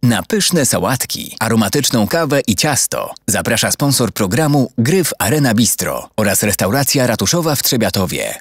Na pyszne sałatki, aromatyczną kawę i ciasto zaprasza sponsor programu Gryf Arena Bistro oraz restauracja ratuszowa w Trzebiatowie.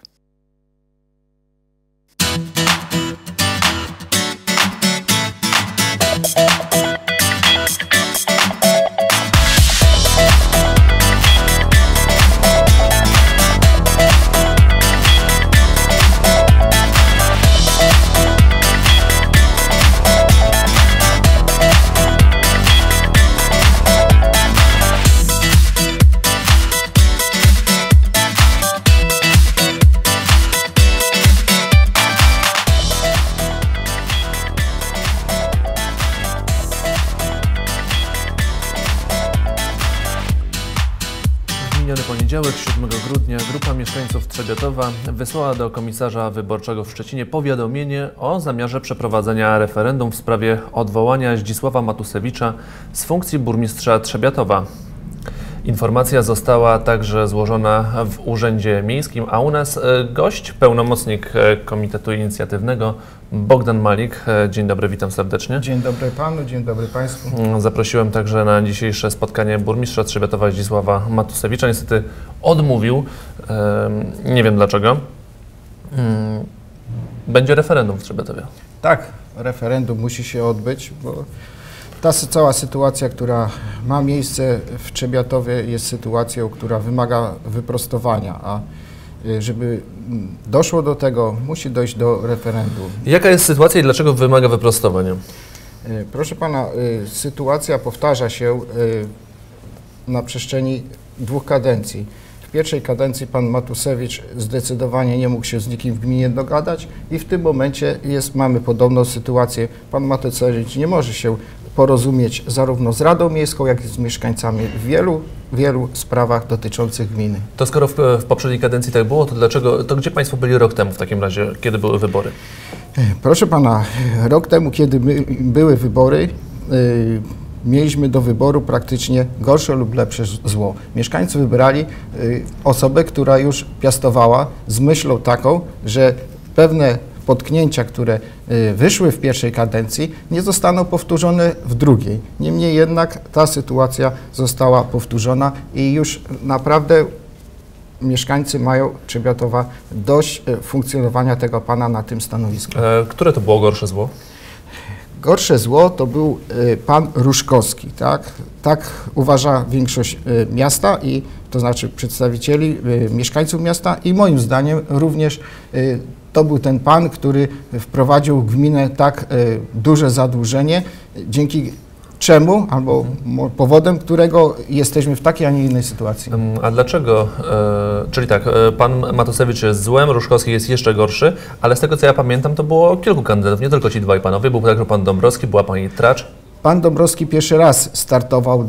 Miniony poniedziałek, 7 grudnia, grupa mieszkańców Trzebiatowa wysłała do komisarza wyborczego w Szczecinie powiadomienie o zamiarze przeprowadzenia referendum w sprawie odwołania Zdzisława Matusewicza z funkcji burmistrza Trzebiatowa. Informacja została także złożona w Urzędzie Miejskim, a u nas gość, pełnomocnik Komitetu Inicjatywnego Bogdan Malik. Dzień dobry, witam serdecznie. Dzień dobry panu, dzień dobry państwu. Zaprosiłem także na dzisiejsze spotkanie burmistrza Trzebiatowa Zdzisława Matusewicza. Niestety odmówił, nie wiem dlaczego. Będzie referendum w Trzebiatowie. Tak, referendum musi się odbyć, bo ta cała sytuacja, która ma miejsce w Trzebiatowie, jest sytuacją, która wymaga wyprostowania, a żeby doszło do tego, musi dojść do referendum. Jaka jest sytuacja i dlaczego wymaga wyprostowania? Proszę pana, sytuacja powtarza się na przestrzeni 2 kadencji. W pierwszej kadencji pan Matusewicz zdecydowanie nie mógł się z nikim w gminie dogadać i w tym momencie mamy podobną sytuację. Pan Matusewicz nie może się porozumieć zarówno z Radą Miejską, jak i z mieszkańcami w wielu sprawach dotyczących gminy. To skoro w poprzedniej kadencji tak było, to gdzie państwo byli rok temu w takim razie, kiedy były wybory? Proszę pana, rok temu, kiedy były wybory, mieliśmy do wyboru praktycznie gorsze lub lepsze zło. Mieszkańcy wybrali osobę, która już piastowała z myślą taką, że pewne potknięcia, które wyszły w pierwszej kadencji, nie zostaną powtórzone w drugiej. Niemniej jednak ta sytuacja została powtórzona i już naprawdę mieszkańcy mają Trzebiatowa dość funkcjonowania tego pana na tym stanowisku. Które to było gorsze zło? Gorsze zło to był pan Różkowski, tak? Tak uważa większość miasta, i to znaczy przedstawicieli mieszkańców miasta, i moim zdaniem również to był ten pan, który wprowadził w gminę tak duże zadłużenie, dzięki czemu, albo powodem którego jesteśmy w takiej, a nie innej sytuacji. A dlaczego? Czyli tak, pan Matusewicz jest złem, Różkowski jest jeszcze gorszy, ale z tego co ja pamiętam, to było kilku kandydatów, nie tylko ci dwaj panowie, był także pan Dąbrowski, była pani Tracz. Pan Dąbrowski pierwszy raz startował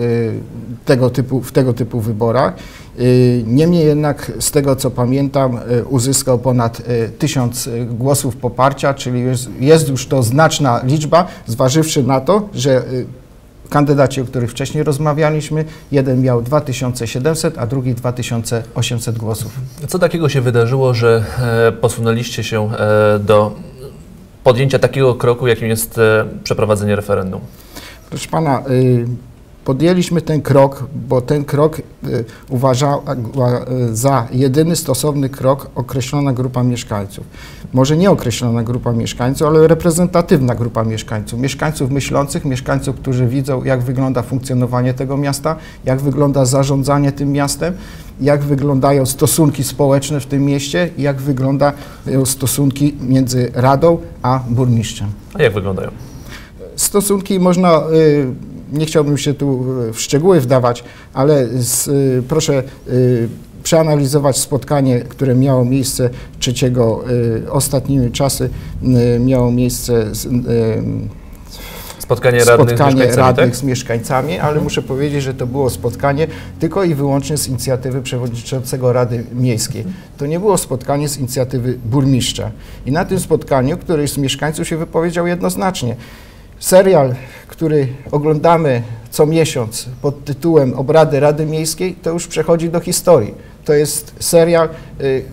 w tego typu wyborach. Niemniej jednak, z tego co pamiętam, uzyskał ponad 1000 głosów poparcia, czyli jest już to znaczna liczba, zważywszy na to, że kandydaci, o których wcześniej rozmawialiśmy, jeden miał 2700, a drugi 2800 głosów. Co takiego się wydarzyło, że posunęliście się do podjęcia takiego kroku, jakim jest przeprowadzenie referendum? Proszę pana, podjęliśmy ten krok, bo ten krok uważała za jedyny stosowny krok określona grupa mieszkańców. Może nie określona grupa mieszkańców, ale reprezentatywna grupa mieszkańców. Mieszkańców myślących, mieszkańców, którzy widzą, jak wygląda funkcjonowanie tego miasta, jak wygląda zarządzanie tym miastem, jak wyglądają stosunki społeczne w tym mieście i jak wyglądają stosunki między Radą a burmistrzem. A jak wyglądają? Stosunki można... Nie chciałbym się tu w szczegóły wdawać, ale proszę przeanalizować spotkanie, które miało miejsce 3, ostatnimi czasy miało miejsce spotkanie radnych z mieszkańcami, ale muszę powiedzieć, że to było spotkanie tylko i wyłącznie z inicjatywy przewodniczącego Rady Miejskiej. To nie było spotkanie z inicjatywy burmistrza. I na tym spotkaniu któryś z mieszkańców się wypowiedział jednoznacznie. Serial, który oglądamy co miesiąc pod tytułem Obrady Rady Miejskiej, to już przechodzi do historii. To jest serial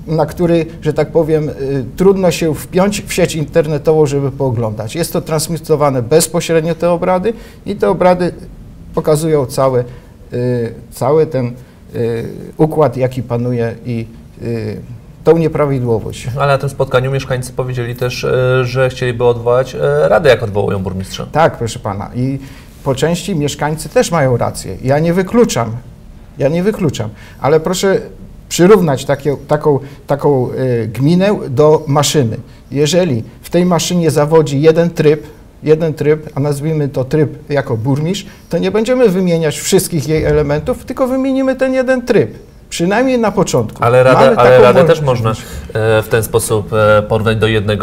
na który, że tak powiem, trudno się wpiąć w sieć internetową, żeby pooglądać. Jest to transmitowane bezpośrednio, te obrady, i te obrady pokazują cały ten układ, jaki panuje, i tą nieprawidłowość. Ale na tym spotkaniu mieszkańcy powiedzieli też, że chcieliby odwołać radę, jak odwołują burmistrza. Tak, proszę pana. I po części mieszkańcy też mają rację. Ja nie wykluczam, ale proszę przyrównać taką gminę do maszyny. Jeżeli w tej maszynie zawodzi jeden tryb, a nazwijmy to tryb jako burmistrz, to nie będziemy wymieniać wszystkich jej elementów, tylko wymienimy ten jeden tryb. Przynajmniej na początku. Ale radę też można w ten sposób porównać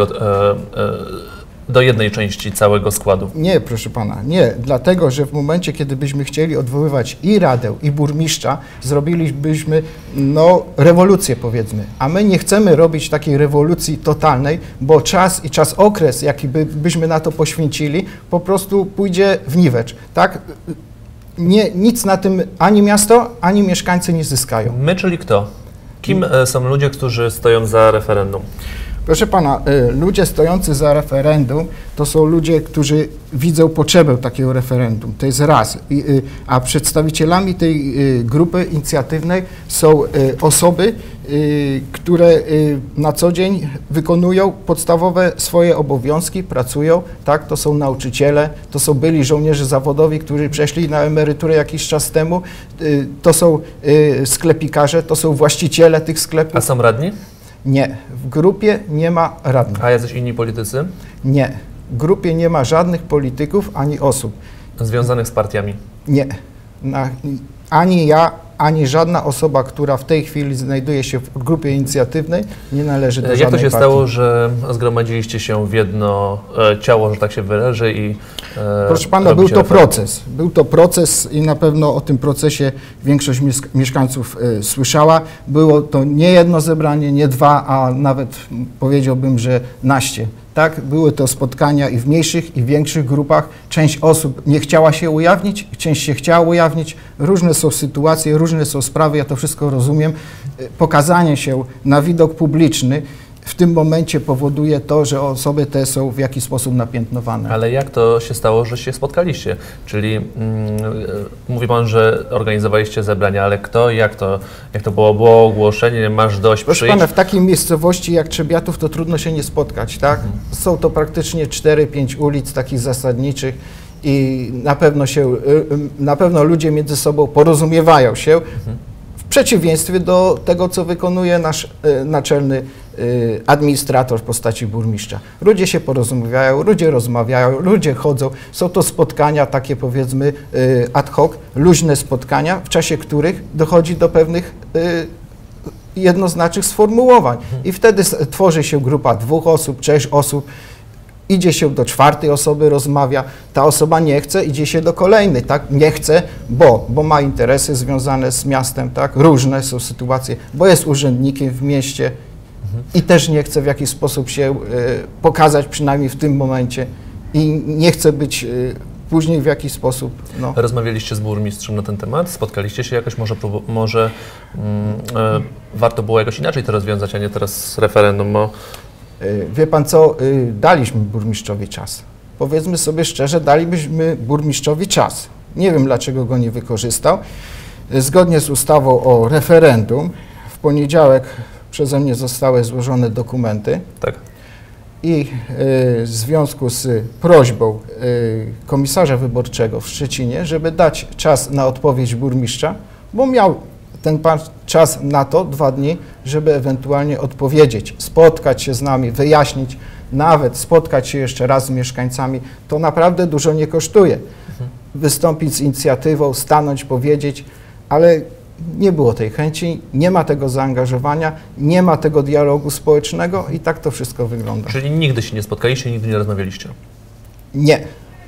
do jednej części całego składu. Nie, proszę pana, nie. Dlatego, że w momencie, kiedy byśmy chcieli odwoływać i radę, i burmistrza, zrobilibyśmy rewolucję, powiedzmy. A my nie chcemy robić takiej rewolucji totalnej, bo okres, jaki byśmy na to poświęcili, po prostu pójdzie w niwecz. Tak? Nic na tym ani miasto, ani mieszkańcy nie zyskają. My, czyli kto? Kim są ludzie, którzy stoją za referendum? Proszę pana, ludzie stojący za referendum to są ludzie, którzy widzą potrzebę takiego referendum. To jest raz. A przedstawicielami tej grupy inicjatywnej są osoby, które na co dzień wykonują podstawowe swoje obowiązki, pracują, tak? To są nauczyciele, to są byli żołnierze zawodowi, którzy przeszli na emeryturę jakiś czas temu, to są sklepikarze, to są właściciele tych sklepów. A są radni? Nie, w grupie nie ma radnych. A jacyś inni politycy? Nie, w grupie nie ma żadnych polityków ani osób. Związanych z partiami? Nie, ani ja, ani żadna osoba, która w tej chwili znajduje się w grupie inicjatywnej, nie należy do żadnej partii. Jak to się partii. stało, że zgromadziliście się w jedno ciało, że tak się wyrażę, i proszę pana, był to proces i na pewno o tym procesie większość mieszkańców słyszała. Było to nie jedno zebranie, nie dwa, a nawet powiedziałbym, że naście. Tak, były to spotkania i w mniejszych, i w większych grupach. Część osób nie chciała się ujawnić, część się chciała ujawnić. Różne są sytuacje, różne są sprawy, ja to wszystko rozumiem. Pokazanie się na widok publiczny w tym momencie powoduje to, że osoby te są w jakiś sposób napiętnowane. Ale jak to się stało, że się spotkaliście? Czyli mówi pan, że organizowaliście zebrania, ale kto, jak to było? Było ogłoszenie, masz dość, proszę pana, w takiej miejscowości jak Trzebiatów to trudno się nie spotkać, tak? Są to praktycznie 4-5 ulic takich zasadniczych i na pewno ludzie między sobą porozumiewają się, w przeciwieństwie do tego, co wykonuje nasz naczelny administrator w postaci burmistrza. Ludzie się porozumiewają, ludzie rozmawiają, ludzie chodzą. Są to spotkania takie, powiedzmy, ad hoc, luźne spotkania, w czasie których dochodzi do pewnych jednoznacznych sformułowań. I wtedy tworzy się grupa 2 osób, 6 osób, idzie się do 4. osoby, rozmawia, ta osoba nie chce, idzie się do kolejnej, tak? Nie chce, bo ma interesy związane z miastem, tak? Różne są sytuacje, bo jest urzędnikiem w mieście i też nie chce w jakiś sposób się pokazać, przynajmniej w tym momencie, i nie chce być później w jakiś sposób. Rozmawialiście z burmistrzem na ten temat? Spotkaliście się jakoś? Może warto było jakoś inaczej to rozwiązać, a nie teraz referendum? Wie pan co, daliśmy burmistrzowi czas. Powiedzmy sobie szczerze, dalibyśmy burmistrzowi czas. Nie wiem, dlaczego go nie wykorzystał. Zgodnie z ustawą o referendum w poniedziałek przeze mnie zostały złożone dokumenty. Tak. I w związku z prośbą komisarza wyborczego w Szczecinie, żeby dać czas na odpowiedź burmistrza, bo miał ten pan czas na to, 2 dni, żeby ewentualnie odpowiedzieć, spotkać się z nami, wyjaśnić, nawet spotkać się jeszcze raz z mieszkańcami, to naprawdę dużo nie kosztuje. Wystąpić z inicjatywą, stanąć, powiedzieć, ale nie było tej chęci, nie ma tego zaangażowania, nie ma tego dialogu społecznego i tak to wszystko wygląda. Czyli nigdy się nie spotkaliście, nigdy nie rozmawialiście? Nie.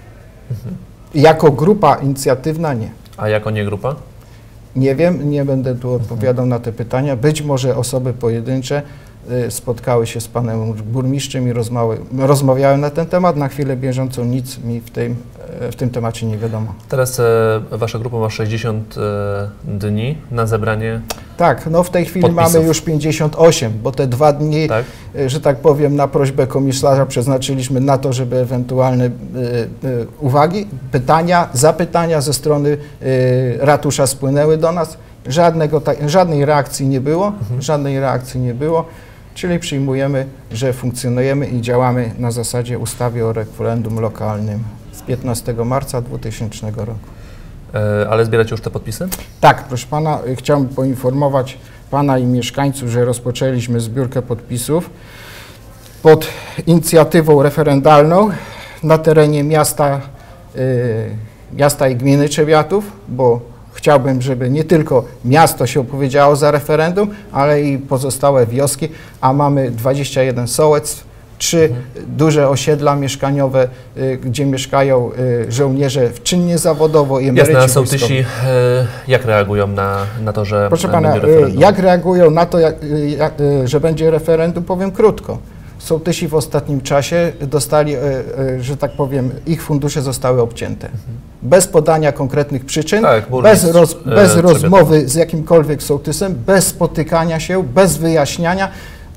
Jako grupa inicjatywna nie. A jako nie grupa? Nie wiem, nie będę tu odpowiadał na te pytania. Być może osoby pojedyncze spotkały się z panem burmistrzem i rozmawiały na ten temat. Na chwilę bieżącą nic mi w tym temacie nie wiadomo. Teraz wasza grupa ma 60 dni na zebranie Tak, no w tej chwili podpisów. mamy już 58, bo te 2 dni, Tak? że tak powiem, na prośbę komisarza przeznaczyliśmy na to, żeby ewentualne uwagi, pytania, zapytania ze strony ratusza spłynęły do nas. Żadnej reakcji nie było, czyli przyjmujemy, że funkcjonujemy i działamy na zasadzie ustawy o referendum lokalnym z 15 marca 2000 roku. Ale zbieracie już te podpisy? Tak, proszę pana, chciałbym poinformować pana i mieszkańców, że rozpoczęliśmy zbiórkę podpisów pod inicjatywą referendalną na terenie miasta i gminy Trzebiatów, bo chciałbym, żeby nie tylko miasto się opowiedziało za referendum, ale i pozostałe wioski, a mamy 21 sołectw, 3 duże osiedla mieszkaniowe, gdzie mieszkają żołnierze czynnie zawodowo i emeryci Jasne, a wojskowi. sołtysi jak reagują na to, że Proszę pana, będzie referendum? jak reagują na to, że będzie referendum, powiem krótko. Sołtysi w ostatnim czasie dostali, że tak powiem, ich fundusze zostały obcięte. Bez podania konkretnych przyczyn, Tak, bez rozmowy z jakimkolwiek sołtysem, bez spotykania się, bez wyjaśniania.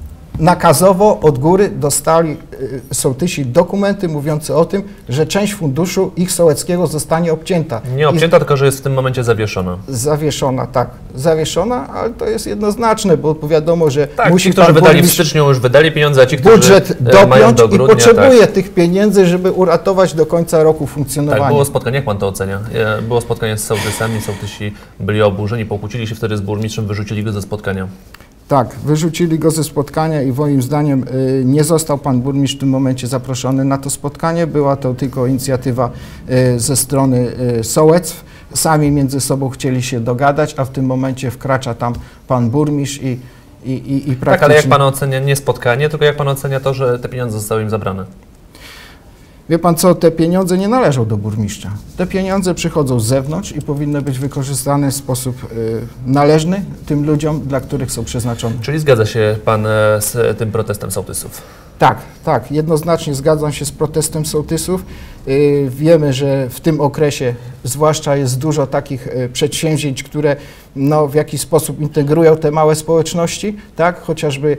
Nakazowo od góry dostali sołtysi dokumenty mówiące o tym, że część funduszu ich sołeckiego zostanie obcięta. Nie obcięta, tylko że jest w tym momencie zawieszona. Zawieszona, tak. Zawieszona, ale to jest jednoznaczne, bo wiadomo, że Tak, musi ci, którzy pan wydali w burmistrz styczniu, już wydali pieniądze, a ci, którzy budżet mają dopiąć do grudnia, i potrzebuje tych pieniędzy, żeby uratować do końca roku funkcjonowania. Tak, było spotkanie, jak pan to ocenia? Było spotkanie z sołtysami, sołtysi byli oburzeni, pokłócili się wtedy z burmistrzem, wyrzucili go ze spotkania. Tak, wyrzucili go ze spotkania i moim zdaniem nie został pan burmistrz w tym momencie zaproszony na to spotkanie. Była to tylko inicjatywa ze strony sołectw. Sami między sobą chcieli się dogadać, a w tym momencie wkracza tam pan burmistrz i praktycznie... Tak, ale jak pan ocenia nie spotkanie, tylko jak pan ocenia to, że te pieniądze zostały im zabrane? Wie pan co, te pieniądze nie należą do burmistrza. Te pieniądze przychodzą z zewnątrz i powinny być wykorzystane w sposób należny tym ludziom, dla których są przeznaczone. Czyli zgadza się pan z tym protestem sołtysów? Tak, jednoznacznie zgadzam się z protestem sołtysów. Wiemy, że w tym okresie zwłaszcza jest dużo takich przedsięwzięć, które w jakiś sposób integrują te małe społeczności, tak? Chociażby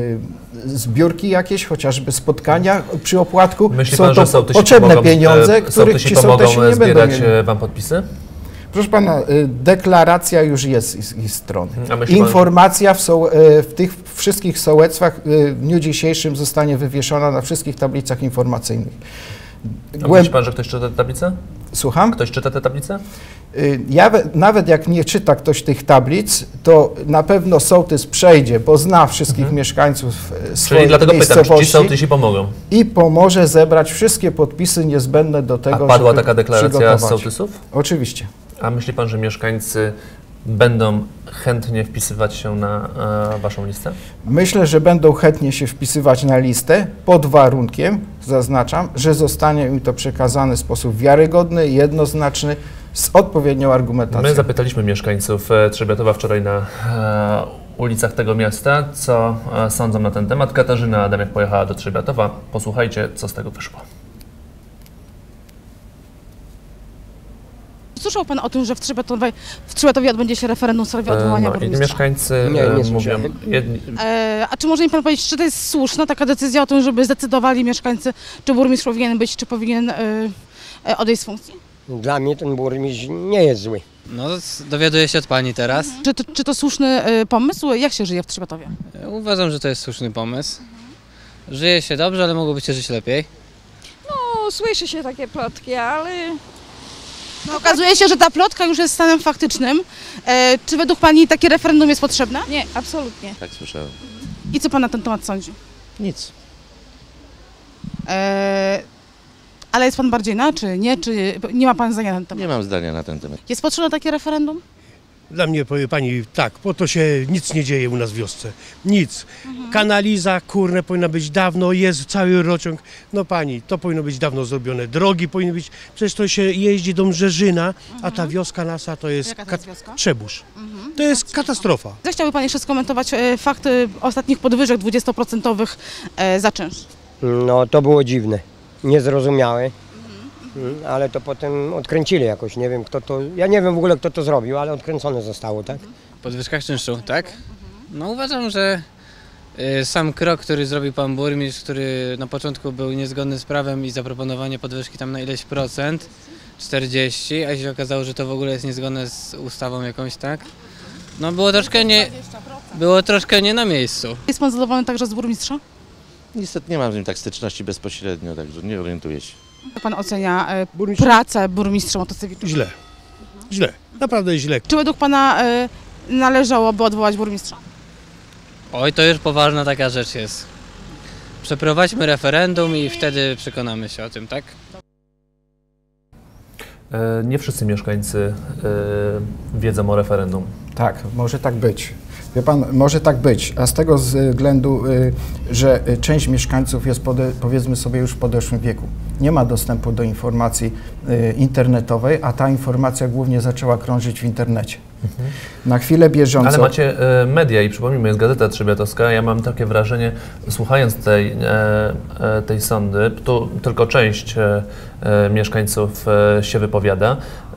zbiórki jakieś, chociażby spotkania przy opłatku. Myśli Są pan, to że sołtysi potrzebne pomogą, pieniądze, których ci sołtysi nie będą zbierać mieli. wam podpisy? Proszę pana, deklaracja już jest z ich strony. A myśli pan, Informacja w tych wszystkich sołectwach w dniu dzisiejszym zostanie wywieszona na wszystkich tablicach informacyjnych. a myśli pan, że ktoś czyta te tablice? Słucham? Ktoś czyta te tablice? Nawet jak nie czyta ktoś tych tablic, to na pewno sołtys przejdzie, bo zna wszystkich mieszkańców swojej Czyli dlatego pytam, czy ci miejscowości sołtysi pomogą? i pomoże zebrać wszystkie podpisy niezbędne do tego, A padła żeby taka deklaracja z przygotować. sołtysów? Oczywiście. A myśli pan, że mieszkańcy będą chętnie wpisywać się na waszą listę? Myślę, że będą chętnie się wpisywać na listę pod warunkiem, zaznaczam, że zostanie im to przekazane w sposób wiarygodny, jednoznaczny, z odpowiednią argumentacją. My zapytaliśmy mieszkańców Trzebiatowa wczoraj na ulicach tego miasta, co sądzą na ten temat. Katarzyna Adamiak pojechała do Trzebiatowa. Posłuchajcie, co z tego wyszło. Słyszał pan o tym, że w Trzebatowie odbędzie się referendum w sprawie odwołania I burmistrza? mieszkańcy Nie mówią, słyszałem. A czy może mi pan powiedzieć, czy to jest słuszna taka decyzja o tym, żeby zdecydowali mieszkańcy, czy burmistrz powinien być, czy powinien odejść z funkcji? Dla mnie ten burmistrz nie jest zły. No, dowiaduję się od pani teraz. Czy to słuszny pomysł? Jak się żyje w Trzebatowie? Uważam, że to jest słuszny pomysł. Żyje się dobrze, ale mogłoby się żyć lepiej. No, słyszy się takie plotki, ale Okazuje się, że ta plotka już jest stanem faktycznym. Czy według pani takie referendum jest potrzebne? nie, absolutnie. Tak słyszałem. I co pan na ten temat sądzi? Nic. Ale jest pan bardziej na, czy nie? Czy nie ma pan zdania na ten temat? Nie mam zdania na ten temat. Jest potrzebne takie referendum? Dla mnie, powie pani, tak, po to się nic nie dzieje u nas w wiosce. Nic. Kanaliza, kurne, powinna być dawno, jest cały rociąg. No pani, to powinno być dawno zrobione. Drogi powinny być, przecież to się jeździ do Mrzeżyna, a ta wioska nasza to jest, Jaka to jest wioska? Trzebóż. To jest katastrofa. Zechciałby pan jeszcze skomentować fakty ostatnich podwyżek 20% za czynsz? No to było dziwne, niezrozumiałe, ale to potem odkręcili jakoś, nie wiem kto to, ja nie wiem w ogóle kto to zrobił, ale odkręcone zostało, tak? podwyżkach czynszu, tak? No uważam, że sam krok, który zrobił pan burmistrz, który na początku był niezgodny z prawem i zaproponowanie podwyżki tam na ileś procent, 40, a się okazało, że to w ogóle jest niezgodne z ustawą jakąś, tak? No było troszkę nie na miejscu. Jest pan zadowolony także z burmistrza? Niestety nie mam z nim tak styczności bezpośrednio, także nie orientuję się. Jak pan ocenia Burmistrz? pracę burmistrza Matusewicza? Źle, naprawdę źle. Czy według pana należałoby odwołać burmistrza? Oj, to już poważna taka rzecz jest. Przeprowadźmy referendum i wtedy przekonamy się o tym, tak? Nie wszyscy mieszkańcy wiedzą o referendum. Tak, może tak być. Wie pan, może tak być, a z tego względu, że część mieszkańców jest, powiedzmy sobie, już w podeszłym wieku. Nie ma dostępu do informacji internetowej, a ta informacja głównie zaczęła krążyć w internecie. Na chwilę bieżącą... Ale macie media i przypomnijmy, jest Gazeta Trzebiatowska. Ja mam takie wrażenie, słuchając tej sondy, tu tylko część mieszkańców się wypowiada.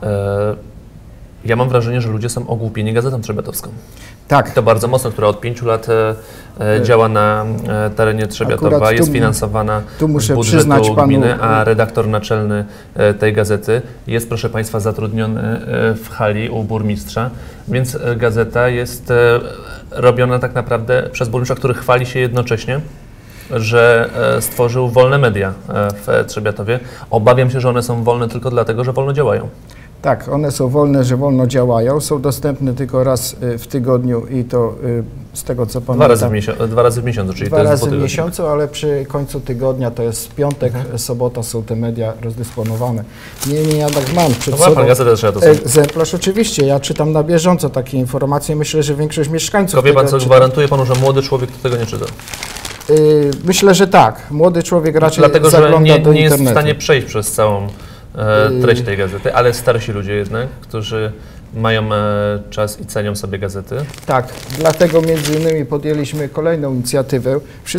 Ja mam wrażenie, że ludzie są ogłupieni Gazetą Trzebiatowską. Tak. To bardzo mocno, która od 5 lat działa na terenie Trzebiatowa, jest finansowana z budżetu gminy, a redaktor naczelny tej gazety jest, proszę Państwa, zatrudniony w hali u burmistrza, więc gazeta jest robiona tak naprawdę przez burmistrza, który chwali się jednocześnie, że stworzył wolne media w Trzebiatowie. Obawiam się, że one są wolne tylko dlatego, że wolno działają. Tak, one są wolne, że wolno działają, są dostępne tylko raz w tygodniu i to z tego co pamiętam... Dwa razy w miesiącu, czyli dwa to jest razy w miesiącu, ale przy końcu tygodnia, to jest piątek, sobota, są te media rozdysponowane. Niemniej jednak mam przed sobą egzemplarz. Oczywiście, ja czytam na bieżąco takie informacje, myślę, że większość mieszkańców... To wie pan co, gwarantuję panu, że młody człowiek tego nie czyta. Myślę, że tak. Młody człowiek raczej dlatego, zagląda do internetu. Nie jest w stanie przejść przez całą treść tej gazety, ale starsi ludzie jednak, którzy mają czas i cenią sobie gazety. Tak, dlatego między innymi podjęliśmy kolejną inicjatywę.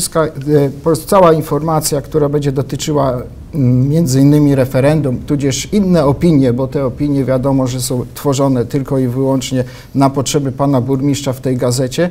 Cała informacja, która będzie dotyczyła między innymi referendum, tudzież inne opinie, bo te opinie wiadomo, że są tworzone tylko i wyłącznie na potrzeby pana burmistrza w tej gazecie,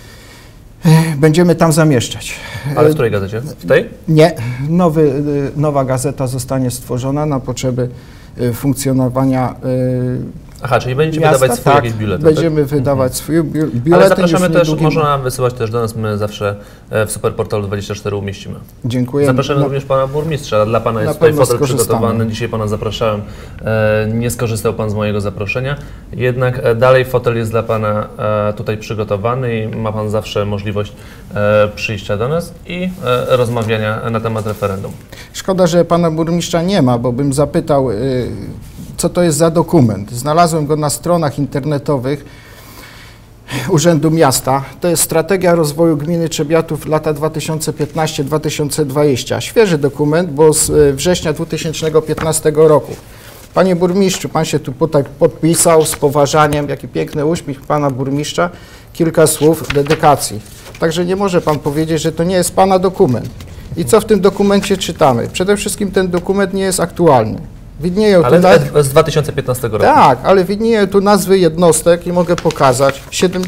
będziemy tam zamieszczać. Ale w której gazecie? W tej? Nie. Nowa gazeta zostanie stworzona na potrzeby funkcjonowania Aha, czyli będziecie wydawać swoje jakieś biulety, będziemy wydawać swoje biulety. Ale zapraszamy też, można wysyłać też do nas, my zawsze w Superportalu 24 umieścimy. Dziękuję. Zapraszamy również pana burmistrza, dla pana jest tutaj fotel przygotowany, dzisiaj pana zapraszałem, nie skorzystał pan z mojego zaproszenia, jednak dalej fotel jest dla pana tutaj przygotowany i ma pan zawsze możliwość przyjścia do nas i rozmawiania na temat referendum. Szkoda, że pana burmistrza nie ma, bo bym zapytał, co to jest za dokument. Znalazłem go na stronach internetowych Urzędu Miasta. To jest Strategia Rozwoju Gminy Trzebiatów lata 2015-2020. Świeży dokument, bo z września 2015 roku. Panie burmistrzu, pan się tu podpisał z poważaniem, jaki piękny uśmiech pana burmistrza, kilka słów dedykacji. Także nie może pan powiedzieć, że to nie jest pana dokument. I co w tym dokumencie czytamy? Przede wszystkim ten dokument nie jest aktualny. Widnieją ale z 2015 roku. Tak, ale widnieją tu nazwy jednostek i mogę pokazać.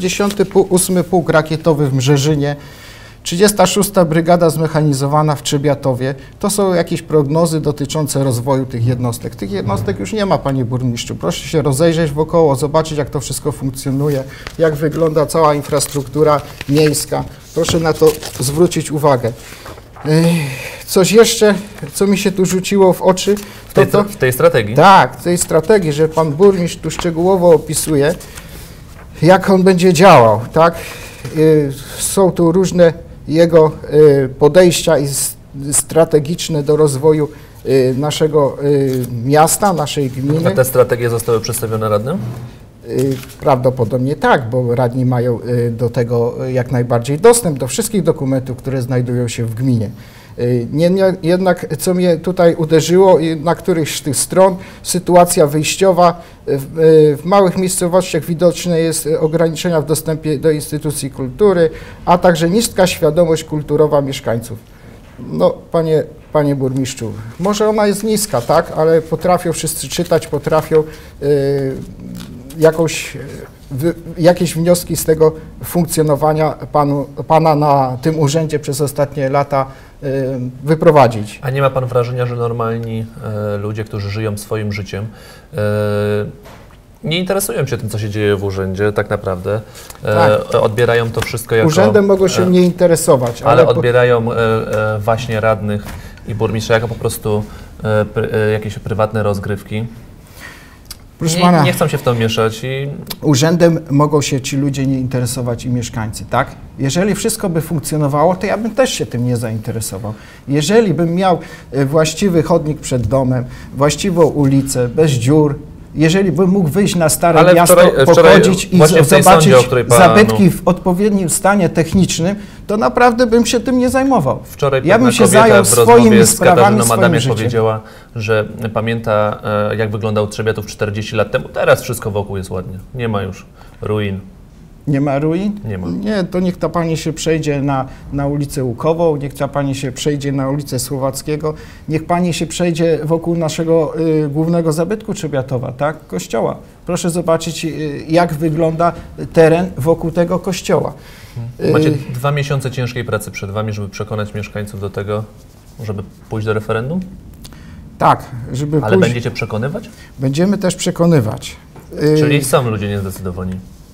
78 Pułk Rakietowy w Mrzeżynie, 36. Brygada Zmechanizowana w Trzebiatowie. To są jakieś prognozy dotyczące rozwoju tych jednostek. Tych jednostek już nie ma, panie burmistrzu. Proszę się rozejrzeć wokoło, zobaczyć, jak to wszystko funkcjonuje, jak wygląda cała infrastruktura miejska. Proszę na to zwrócić uwagę. Coś jeszcze, co mi się tu rzuciło w oczy? W tej strategii? Tak, w tej strategii, że pan burmistrz tu szczegółowo opisuje, jak on będzie działał, tak? Są tu różne jego podejścia i strategiczne do rozwoju naszego miasta, naszej gminy. A te strategie zostały przedstawione radnym? Prawdopodobnie tak, bo radni mają do tego jak najbardziej dostęp do wszystkich dokumentów, które znajdują się w gminie. Jednak co mnie tutaj uderzyło, na którychś z tych stron, sytuacja wyjściowa, w małych miejscowościach widoczne jest ograniczenia w dostępie do instytucji kultury, a także niska świadomość kulturowa mieszkańców. No, panie burmistrzu, może ona jest niska, tak, ale potrafią wszyscy czytać, potrafią jakieś wnioski z tego funkcjonowania pana na tym urzędzie przez ostatnie lata wyprowadzić. A nie ma pan wrażenia, że normalni ludzie, którzy żyją swoim życiem, nie interesują się tym, co się dzieje w urzędzie tak naprawdę? Tak. Odbierają to wszystko jako... Urzędem mogą się nie interesować. Ale odbierają właśnie radnych i burmistrza jako po prostu jakieś prywatne rozgrywki. Proszę pana, nie chcą się w to mieszać. Urzędem mogą się ci ludzie nie interesować i mieszkańcy, tak? Jeżeli wszystko by funkcjonowało, to ja bym też się tym nie zainteresował. Jeżeli bym miał właściwy chodnik przed domem, właściwą ulicę, bez dziur, jeżeli bym mógł wyjść na Stare Miasto, pochodzić i zobaczyć zabytki w odpowiednim stanie technicznym, to naprawdę bym się tym nie zajmował. Wczoraj ja bym się zajął swoimi sprawami, swoim życiem. Powiedziała, że pamięta, jak wyglądał Trzebiatów 40 lat temu. Teraz wszystko wokół jest ładnie. Nie ma już ruin. Nie ma ruin? Nie ma. Nie, to niech ta pani się przejdzie na ulicę Łukową, niech ta pani się przejdzie na ulicę Słowackiego, niech pani się przejdzie wokół naszego głównego zabytku Trzebiatowa, tak? Kościoła. Proszę zobaczyć, jak wygląda teren wokół tego kościoła. Macie 2 miesiące ciężkiej pracy przed wami, żeby przekonać mieszkańców do tego, żeby pójść do referendum? Tak, żeby Ale będziecie przekonywać? Będziemy też przekonywać. Czyli są ludzie niezdecydowani?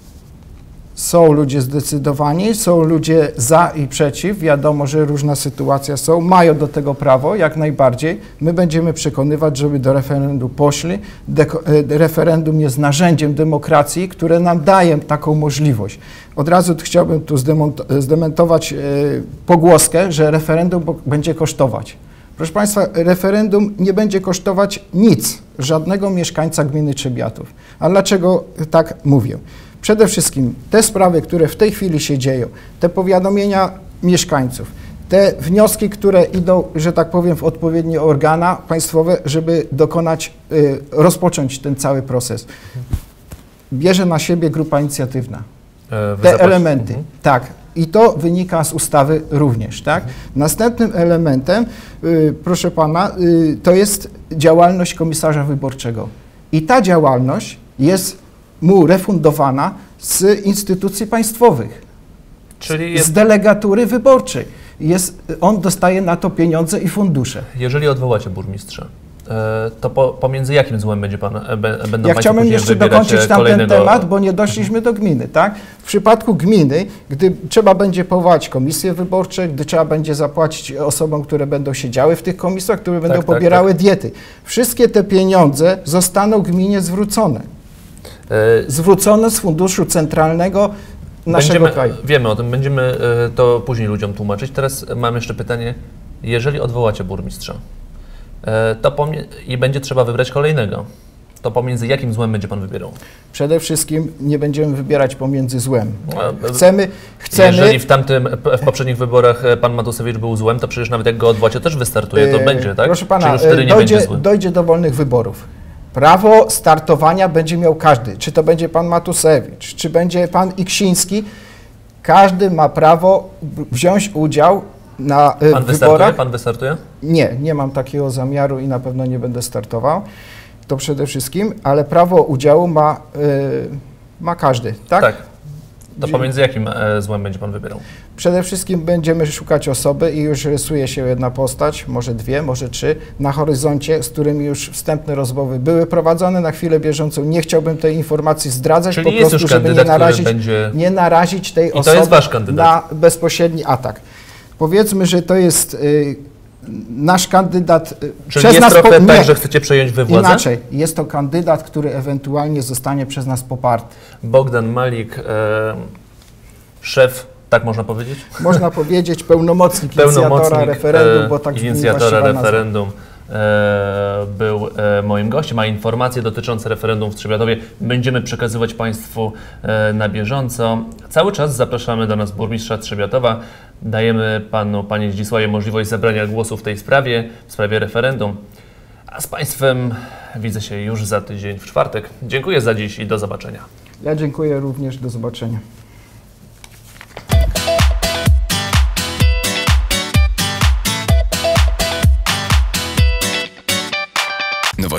Są ludzie zdecydowani, są ludzie za i przeciw. Wiadomo, że różna sytuacja są. Mają do tego prawo, jak najbardziej. My będziemy przekonywać, żeby do referendum poszli. Referendum jest narzędziem demokracji, które nam daje taką możliwość. Od razu chciałbym tu zdementować pogłoskę, że referendum będzie kosztować. Proszę Państwa, referendum nie będzie kosztować nic, żadnego mieszkańca gminy Trzebiatów. A dlaczego tak mówię? Przede wszystkim te sprawy, które w tej chwili się dzieją, te powiadomienia mieszkańców, te wnioski, które idą, że tak powiem, w odpowiednie organa państwowe, żeby rozpocząć ten cały proces, bierze na siebie grupa inicjatywna. Te elementy, tak. I to wynika z ustawy również, tak? Następnym elementem, proszę pana, to jest działalność komisarza wyborczego. I ta działalność jest mu refundowana z instytucji państwowych, czyli z delegatury wyborczej. On dostaje na to pieniądze i fundusze. Jeżeli odwołacie burmistrza, to pomiędzy jakim złem będą Ja chciałbym jeszcze dokończyć tamten temat, bo nie doszliśmy do gminy, tak? W przypadku gminy, gdy trzeba będzie powołać komisje wyborcze, gdy trzeba będzie zapłacić osobom, które będą siedziały w tych komisjach, które będą pobierały diety, wszystkie te pieniądze zostaną gminie zwrócone. Zwrócone z funduszu centralnego naszego kraju. Wiemy o tym, będziemy to później ludziom tłumaczyć. Teraz mam jeszcze pytanie, jeżeli odwołacie burmistrza i będzie trzeba wybrać kolejnego, to pomiędzy jakim złem będzie pan wybierał? Przede wszystkim nie będziemy wybierać pomiędzy złem. Chcemy... Jeżeli w poprzednich wyborach pan Matusewicz był złem, to przecież nawet jak go odwołacie, też wystartuje, to będzie, tak? Proszę pana, dojdzie do wolnych wyborów. Prawo startowania będzie miał każdy, czy to będzie pan Matusewicz, czy będzie pan Iksiński. Każdy ma prawo wziąć udział na wyborach. Pan wystartuje? Nie mam takiego zamiaru i na pewno nie będę startował. To przede wszystkim, ale prawo udziału ma każdy, tak? Tak. To pomiędzy jakim złem będzie pan wybierał? Przede wszystkim będziemy szukać osoby i już rysuje się jedna postać, może 2, może 3 na horyzoncie, z którymi już wstępne rozmowy były prowadzone na chwilę bieżącą. Nie chciałbym tej informacji zdradzać, czyli po prostu, żeby nie narazić tej osoby na bezpośredni atak. Powiedzmy, że to jest nasz kandydat. Czyli jest trochę tak, że chcecie przejąć wy władzę? Inaczej, jest to kandydat, który ewentualnie zostanie przez nas poparty. Bogdan Malik, szef, tak można powiedzieć? Można powiedzieć, pełnomocnik inicjatora referendum, bo tak inicjatora referendum był moim gościem, a informacje dotyczące referendum w Trzebiatowie będziemy przekazywać Państwu na bieżąco. Cały czas zapraszamy do nas burmistrza Trzebiatowa. Dajemy panie Zdzisławie możliwość zabrania głosu w tej sprawie, w sprawie referendum. A z Państwem widzę się już za tydzień w czwartek. Dziękuję za dziś i do zobaczenia. Ja dziękuję również, do zobaczenia.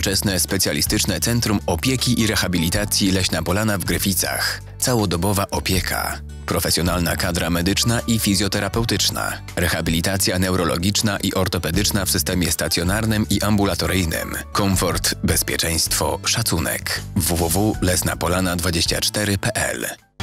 Nowoczesne specjalistyczne Centrum Opieki i Rehabilitacji Leśna Polana w Gryficach. Całodobowa opieka. Profesjonalna kadra medyczna i fizjoterapeutyczna. Rehabilitacja neurologiczna i ortopedyczna w systemie stacjonarnym i ambulatoryjnym. Komfort, bezpieczeństwo, szacunek. www.lesnapolana24.pl